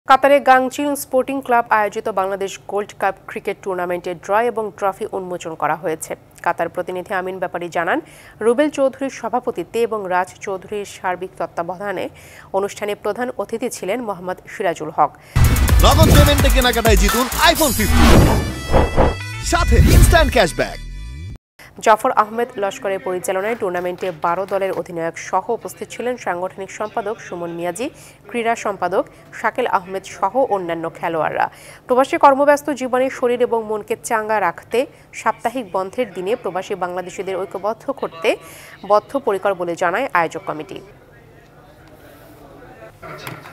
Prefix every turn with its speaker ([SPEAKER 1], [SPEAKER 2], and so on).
[SPEAKER 1] কাতারে গাংচিল sporting club আয়োজিত Bangladesh gold cup cricket টুর্নামেন্টের ড্র এবং ট্রফি উন্মোচন করা হয়েছে। কাতার প্রতিনিধি আমিন ব্যাপারী জানান, রুবেল চৌধুরীর সভাপতিত্বে এবং রাজ চৌধুরীর সার্বিক তত্ত্বাবধানে অনুষ্ঠানে প্রধান অতিথি ছিলেন মোহাম্মদ সিরাজুল হক।
[SPEAKER 2] নগদ পেমেন্টে কেনাকাটায় জিতুন আইফোন 15 সাথে ইনস্ট্যান্ট ক্যাশব্যাক।
[SPEAKER 1] জাফর আহমেদ লস্করের পরিচালনায় টুর্নামেন্টে 12 দলের অধিনায়ক সহ উপস্থিত ছিলেন সাংগঠনিক সম্পাদক সুমন মিয়াজি, ক্রীড়া সম্পাদক শাকিল আহমেদ সহ অন্যান্য খেলোয়াড়রা। প্রবাসী কর্মব্যস্ত জীবনে শরীর এবং মনকে চাঙ্গা রাখতে সাপ্তাহিক বন্ধের দিনে প্রবাসী বাংলাদেশিদের ঐক্যবদ্ধ করতে বদ্ধপরিকর বলে জানায় আয়োজক কমিটি।